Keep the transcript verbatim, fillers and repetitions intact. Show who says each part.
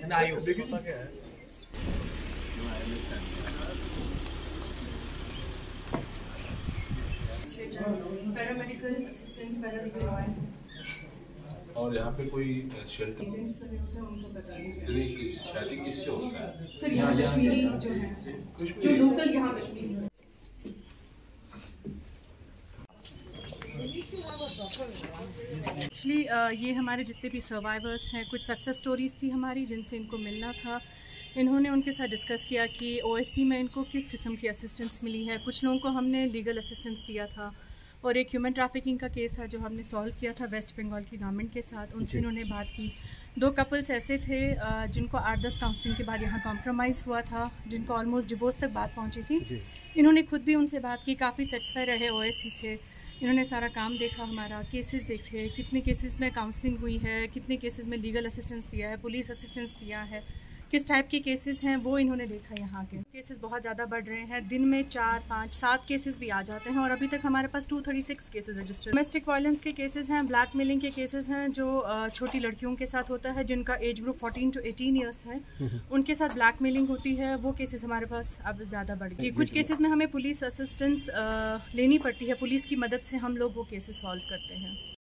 Speaker 1: Paramedical assistant, paralegal lawyer
Speaker 2: और यहाँ पे कोई शेल्टर
Speaker 1: एजेंट्स लगे होते हैं, उनको बताइए।
Speaker 2: किस शादी किससे होता है?
Speaker 1: सर यहाँ कश्मीरी जो है, जो लोकल यहाँ कश्मीरी है। एक्चुअली uh, ये हमारे जितने भी सर्वाइवर्स हैं, कुछ सक्सेस स्टोरीज़ थी हमारी जिनसे इनको मिलना था। इन्होंने उनके साथ डिस्कस किया कि ओएससी में इनको किस किस्म की असिस्टेंस मिली है। कुछ लोगों को हमने लीगल असिस्टेंस दिया था और एक ह्यूमन ट्रैफिकिंग का केस था जो हमने सॉल्व किया था वेस्ट बंगाल की गवर्नमेंट के साथ। उनसे इन्होंने बात की। दो कपल्स ऐसे थे जिनको आठ दस काउंसलिंग के बाद यहाँ कॉम्प्रोमाइज़ हुआ था, जिनको ऑलमोस्ट डिवोर्स तक बात पहुँची थी। इन्होंने खुद भी उनसे बात की, काफ़ी सेटिस्फाई रहे ओएससी से। इन्होंने सारा काम देखा, हमारा केसेस देखे, कितने केसेस में काउंसलिंग हुई है, कितने केसेस में लीगल असिस्टेंस दिया है, पुलिस असिस्टेंस दिया है, किस टाइप के केसेस हैं वो इन्होंने देखा। यहाँ के केसेस बहुत ज़्यादा बढ़ रहे हैं, दिन में चार पाँच सात केसेस भी आ जाते हैं और अभी तक हमारे पास दो सौ छत्तीस केसेस रजिस्टर्ड। डोमेस्टिक वायलेंस के केसेस हैं, ब्लैकमेलिंग के केसेस हैं जो छोटी लड़कियों के साथ होता है जिनका एज ग्रुप चौदह टू अठारह इयर्स है, उनके साथ ब्लैकमेलिंग होती है। वो केसेस हमारे पास अब ज़्यादा बढ़ गए। जी, कुछ केसेस में हमें पुलिस असिस्टेंस लेनी पड़ती है, पुलिस की मदद से हम लोग वो केसेस सॉल्व करते हैं।